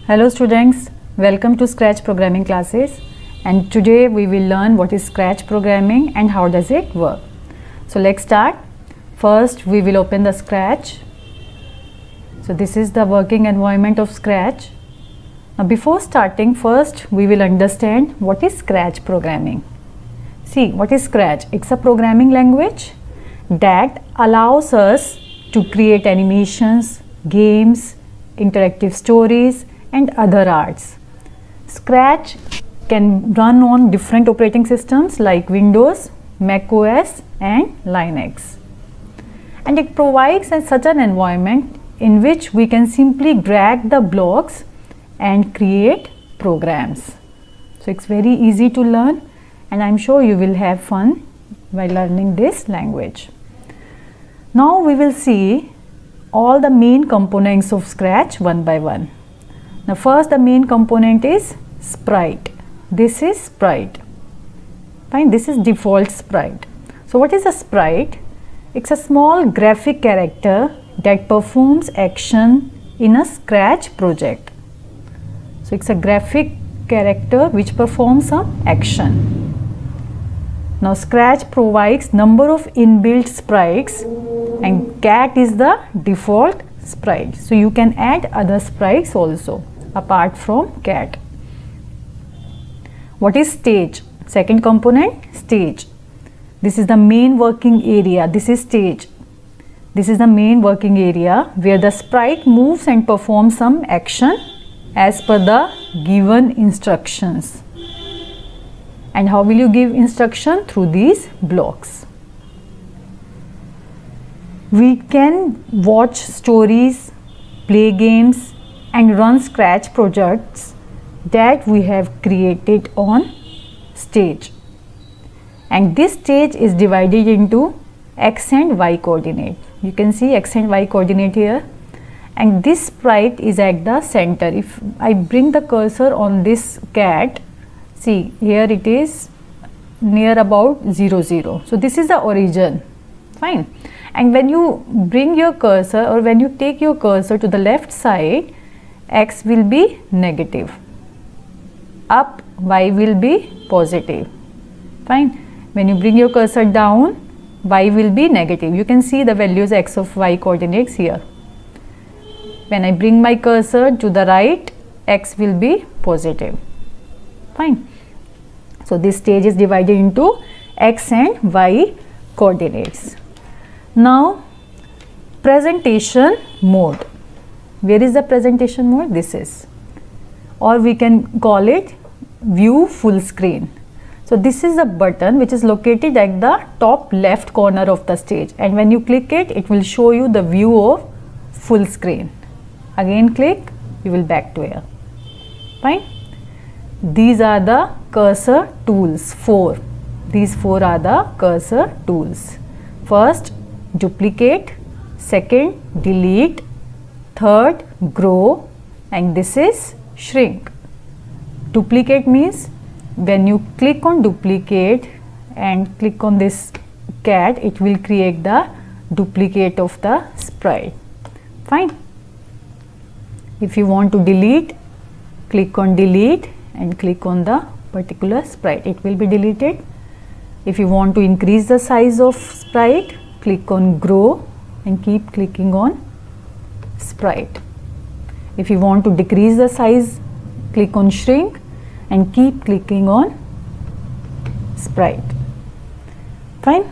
Hello students, welcome to Scratch programming classes, and today we will learn what is Scratch programming and how does it work. So let's start. First we will open the Scratch. So this is the working environment of Scratch. Now before starting, first we will understand what is Scratch programming. See, what is Scratch? It's a programming language that allows us to create animations, games, interactive stories and other arts. Scratch can run on different operating systems like Windows, Mac OS and Linux. And it provides such an environment in which we can simply drag the blocks and create programs. So it's very easy to learn, and I'm sure you will have fun while learning this language. Now we will see all the main components of Scratch one by one. Now first, the main component is sprite. This is sprite. Fine, this is default sprite. So what is a sprite? It's a small graphic character that performs action in a Scratch project. So it's a graphic character which performs some action. Now Scratch provides number of inbuilt sprites and cat is the default sprite. So you can add other sprites also apart from cat. What is stage? Second component, stage. This is the main working area. This is stage. This is the main working area where the sprite moves and performs some action as per the given instructions. And how will you give instruction? Through these blocks. We can watch stories, play games and run Scratch projects that we have created on stage. And this stage is divided into X and Y coordinate. You can see X and Y coordinate here. And this sprite is at the center. If I bring the cursor on this cat, see here it is near about 0, 0. So this is the origin. Fine. And when you bring your cursor or when you take your cursor to the left side, X will be negative. Up, Y will be positive. Fine. When you bring your cursor down, Y will be negative. You can see the values X of Y coordinates here. When I bring my cursor to the right, X will be positive. Fine. So this stage is divided into X and Y coordinates. Now presentation mode. Where is the presentation mode? This is, or we can call it view full screen. So this is a button which is located at the top left corner of the stage, and when you click it, it will show you the view of full screen. Again click, you will back to here. Fine. These are the cursor tools, 4. These 4 are the cursor tools. First, duplicate. Second, delete. Third, grow. And this is shrink. Duplicate means when you click on duplicate and click on this cat, it will create the duplicate of the sprite. Fine. If you want to delete, click on delete and click on the particular sprite, it will be deleted. If you want to increase the size of sprite, click on grow and keep clicking on sprite. If you want to decrease the size, click on shrink and keep clicking on sprite. Fine.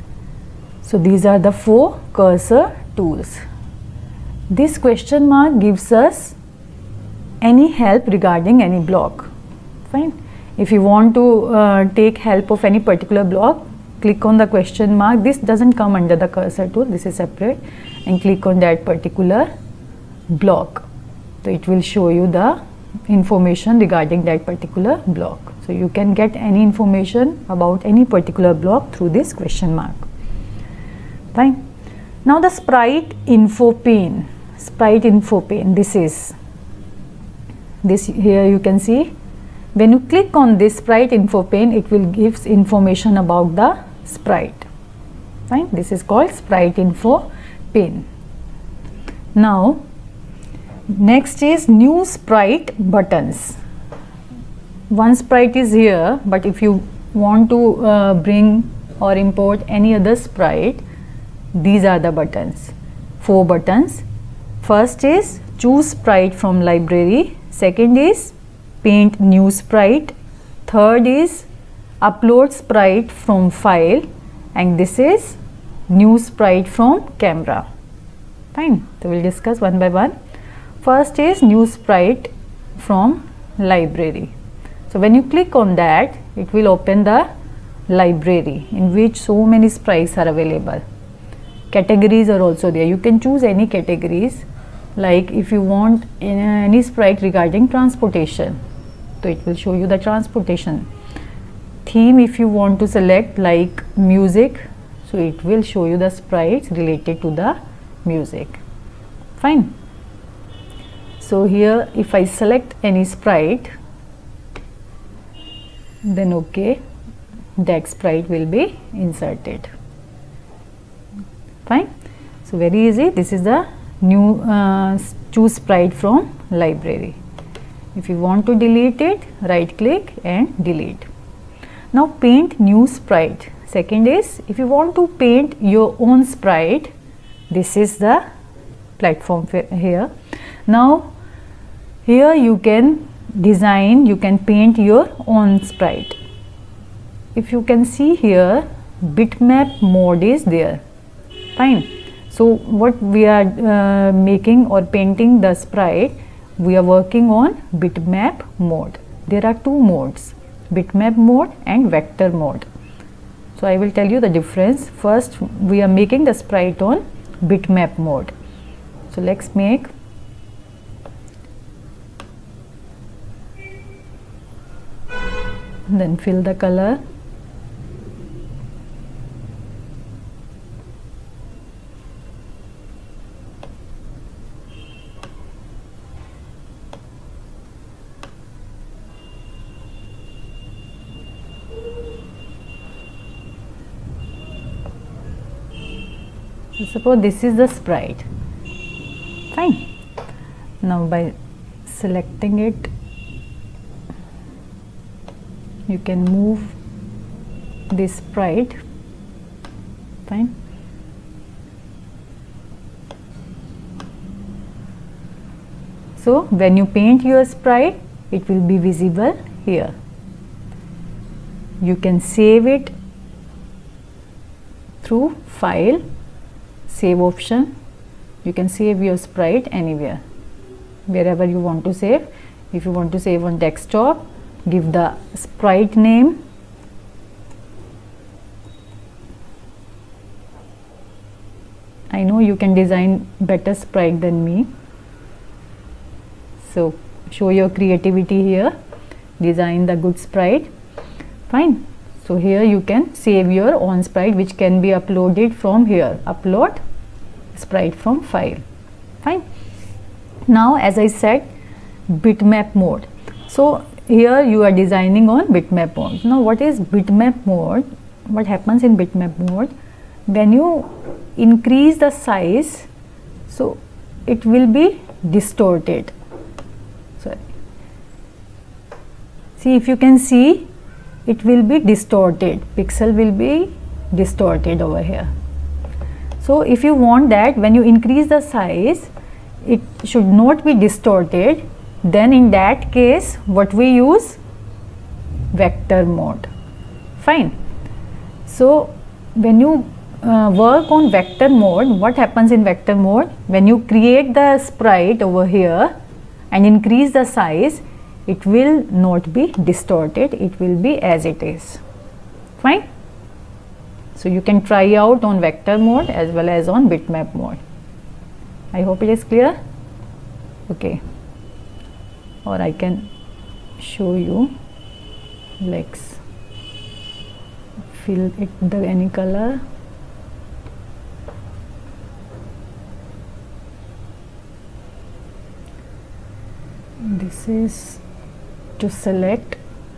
So these are the 4 cursor tools. This question mark gives us any help regarding any block. Fine. If you want to take help of any particular block, click on the question mark. This doesn't come under the cursor tool, this is separate, and click on that particular block. So it will show you the information regarding that particular block. So you can get any information about any particular block through this question mark. Fine. Now the sprite info pane. Sprite info pane. This is this here. You can see when you click on this sprite info pane, it will give information about the sprite. Fine. This is called sprite info pane. Now Next is new sprite buttons. One sprite is here, but if you want to bring or import any other sprite, these are the buttons. 4 buttons. First is choose sprite from library. Second is paint new sprite. Third is upload sprite from file, and this is new sprite from camera. Fine. So we'll discuss one by one. First is new sprite from library. So when you click on that, it will open the library in which so many sprites are available. Categories are also there. You can choose any categories, like if you want any sprite regarding transportation, so it will show you the transportation. Theme, if you want to select like music, so it will show you the sprites related to the music. Fine. So here if I select any sprite, then okay, that sprite will be inserted. Fine. So very easy. This is the new choose sprite from library. If you want to delete it, right click and delete. Now paint new sprite. Second is if you want to paint your own sprite, this is the platform here. Now here you can design, you can paint your own sprite. If you can see here, bitmap mode is there. Fine. So what we are making or painting the sprite, we are working on bitmap mode. There are 2 modes, bitmap mode and vector mode. So I will tell you the difference. First we are making the sprite on bitmap mode. So let's make. Then fill the color. So suppose this is the sprite. Fine. Now by selecting it, you can move this sprite. Fine. So when you paint your sprite, it will be visible here. You can save it through file, save option. You can save your sprite anywhere, wherever you want to save. If you want to save on desktop, give the sprite name. I know you can design better sprite than me, so show your creativity here, design the good sprite. Fine. So here you can save your own sprite, which can be uploaded from here, upload sprite from file. Fine. Now as I said, bitmap mode. So here you are designing on bitmap mode. Now what is bitmap mode? What happens in bitmap mode? When you increase the size, so it will be distorted. Sorry. See, if you can see, it will be distorted. Pixel will be distorted over here. So if you want that when you increase the size, it should not be distorted, then in that case what we use? Vector mode. Fine. So when you work on vector mode, what happens in vector mode? When you create the sprite over here and increase the size, it will not be distorted, it will be as it is. Fine. So you can try out on vector mode as well as on bitmap mode. I hope it is clear. Okay. Or I can show you, let's fill it with any color. This is to select.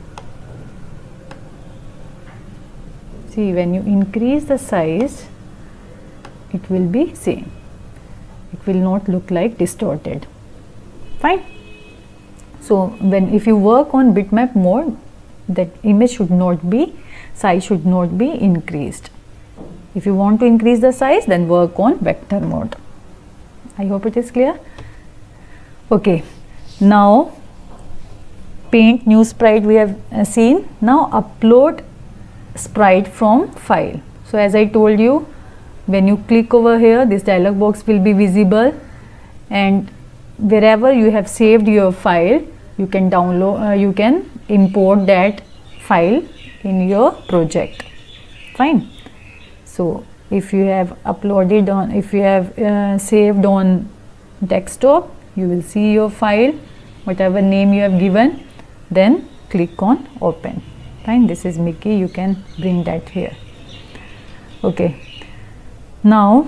See, when you increase the size, it will be same. It will not look like distorted. Fine. So when if you work on bitmap mode, that image should not be, size should not be increased. If you want to increase the size, then work on vector mode. I hope it is clear. Okay, now paint new sprite we have seen. Now upload sprite from file. So as I told you, when you click over here, this dialog box will be visible, and wherever you have saved your file, you can download, you can import that file in your project. Fine. So if you have uploaded on, if you have saved on desktop, you will see your file, whatever name you have given, then click on open. Fine. This is Mickey, you can bring that here. Okay, now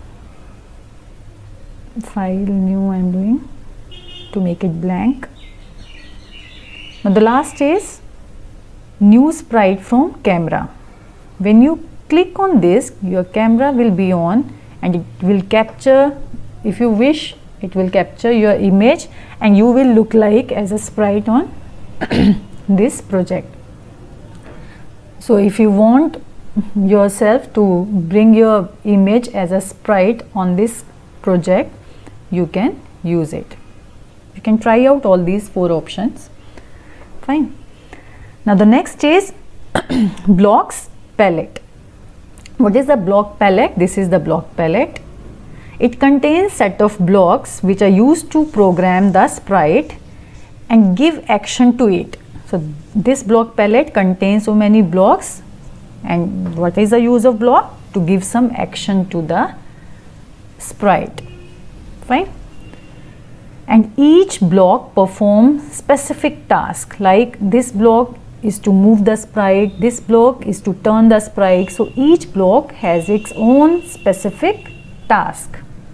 file new I am doing to make it blank. Now the last is new sprite from camera. When you click on this, your camera will be on and it will capture, if you wish, it will capture your image and you will look like as a sprite on this project. So if you want yourself to bring your image as a sprite on this project, you can use it. You can try out all these 4 options. Fine. Now the next is blocks palette. What is the block palette? This is the block palette. It contains set of blocks which are used to program the sprite and give action to it. So this block palette contains so many blocks, and what is the use of block? To give some action to the sprite. Fine. And each block performs specific task, like this block is to move the sprite, this block is to turn the sprite. So each block has its own specific task.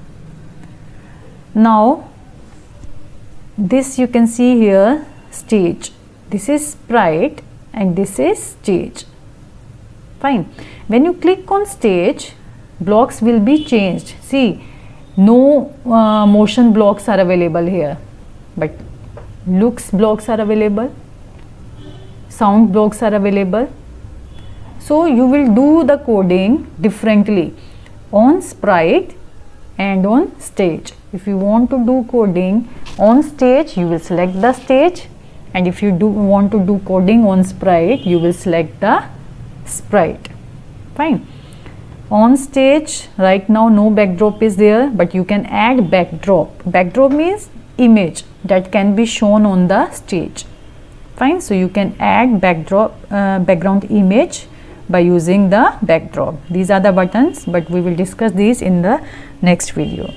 Now this you can see here, stage. This is sprite and this is stage. Fine. When you click on stage, blocks will be changed. See, no motion blocks are available here, but looks blocks are available, sound blocks are available. So you will do the coding differently on sprite and on stage. If you want to do coding on stage, you will select the stage, and if you want to do coding on sprite, you will select the sprite. Fine. On stage right now no backdrop is there, but you can add backdrop. Backdrop means image that can be shown on the stage. Fine. So you can add backdrop, background image by using the backdrop. These are the buttons, but we will discuss these in the next video.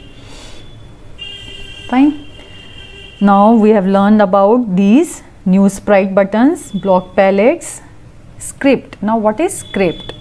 Fine. Now we have learned about these new sprite buttons, block palettes, script. Now what is script?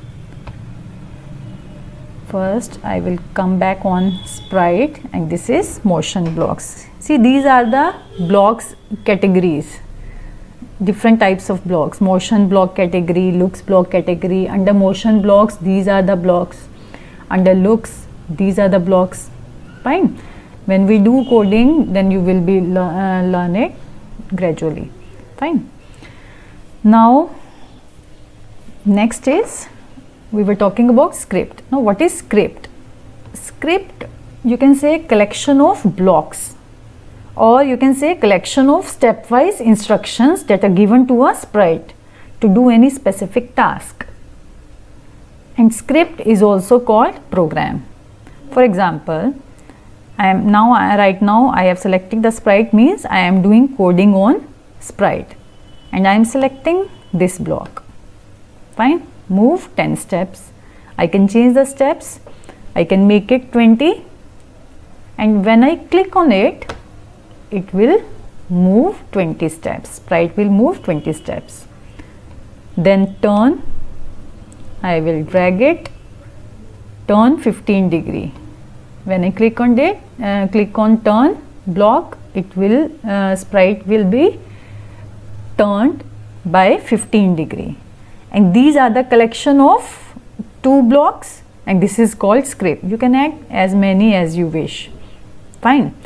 First I will come back on sprite, and this is motion blocks. See, these are the blocks categories, different types of blocks. Motion block category, looks block category. Under motion blocks, these are the blocks. Under looks, these are the blocks. Fine. When we do coding, then you will be learn it gradually. Fine. Now next is, we were talking about script. Now what is script? Script, you can say collection of blocks, or you can say collection of stepwise instructions that are given to a sprite to do any specific task. And script is also called program. For example, right now I have selected the sprite, means I am doing coding on sprite, and I am selecting this block. Fine. Move 10 steps. I can change the steps. I can make it 20, and when I click on it, it will move 20 steps. Sprite will move 20 steps. Then turn, I will drag it, turn 15 degree. When I click on it, click on turn block, it will sprite will be turned by 15 degree. And these are the collection of 2 blocks, and this is called script. You can add as many as you wish. Fine.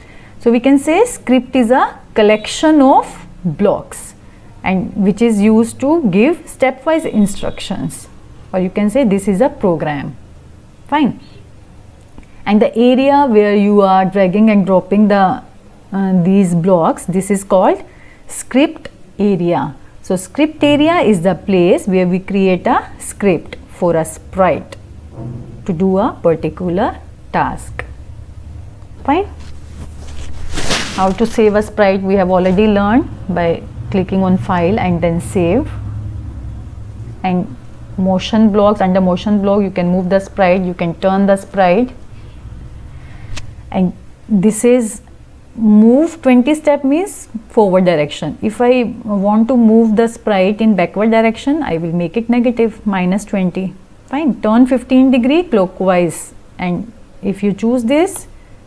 So we can say script is a collection of blocks and which is used to give stepwise instructions, or you can say this is a program. Fine. And the area where you are dragging and dropping the these blocks, this is called script area. So script area is the place where we create a script for a sprite to do a particular task. Fine. How to save a sprite we have already learned by clicking on file and then save. And motion blocks, under motion block you can move the sprite, you can turn the sprite. And this is move 20 step means forward direction. If I want to move the sprite in backward direction, I will make it negative -20. Fine. Turn 15 degree clockwise, and if you choose this,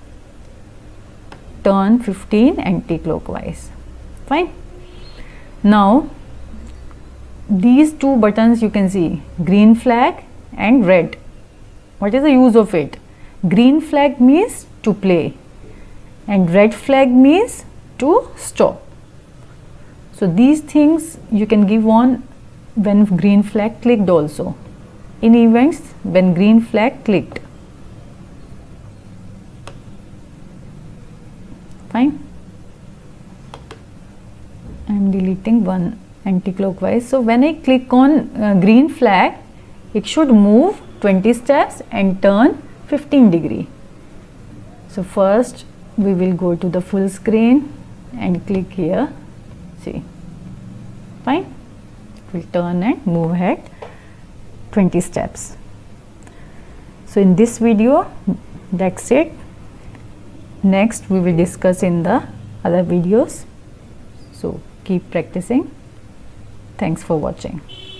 turn 15 anti-clockwise. Fine. Now these two buttons you can see, green flag and red. What is the use of it? Green flag means to play and red flag means to stop. So these things you can give on when green flag clicked also, in events when green flag clicked. Fine. I am deleting one anti-clockwise. So when I click on green flag, it should move 20 steps and turn 15 degree. So first we will go to the full screen and click here. See. Fine. It will turn and move ahead 20 steps. So in this video, that's it. Next we will discuss in the other videos. So keep practicing. Thanks for watching.